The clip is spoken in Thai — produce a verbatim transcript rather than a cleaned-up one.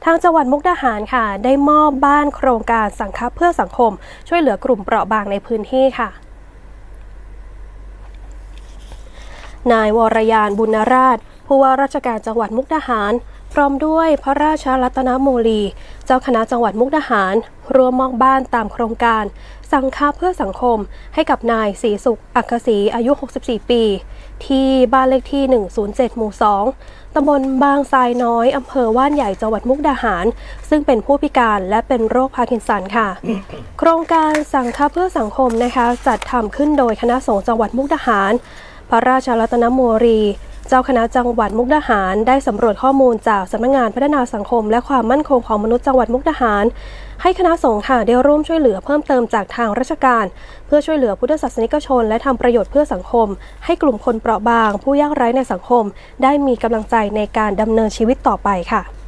ทางจังหวัดมุกดาหารค่ะได้มอบบ้านโครงการสังคเพื่อสังคมช่วยเหลือกลุ่มเปราะบางในพื้นที่ค่ะนายวรยานบุญราชผู้ว่าราชการจังหวัดมุกดาหารพร้อมด้วยพระราชรัตนโมลีเจ้าคณะจังหวัดมุกดาหารรวมมอบบ้านตามโครงการสังคเพื่อสังคมให้กับนายศรีสุขอักษีอายุหกสิบสี่ปีที่บ้านเลขที่หนึ่งศูนย์เจ็ดหมู่สองตำบลบางทรายน้อยอำเภอว่านใหญ่จังหวัดมุกดาหารซึ่งเป็นผู้พิการและเป็นโรคพาร์กินสันค่ะ โครงการสังคเพื่อสังคมนะคะจัดทำขึ้นโดยคณะสงฆ์จังหวัดมุกดาหารพระราชรัตนโมลีเจ้าคณะจังหวัดมุกดาหารได้สำรวจข้อมูลจากสำนักงานพัฒนาสังคมและความมั่นคงของมนุษย์จังหวัดมุกดาหารให้คณะสงฆ์ค่ะได้ร่วมช่วยเหลือเพิ่มเติมจากทางราชการเพื่อช่วยเหลือพุทธศาสนิกชนและทำประโยชน์เพื่อสังคมให้กลุ่มคนเปราะบางผู้ยากไร้ในสังคมได้มีกำลังใจในการดำเนินชีวิตต่อไปค่ะ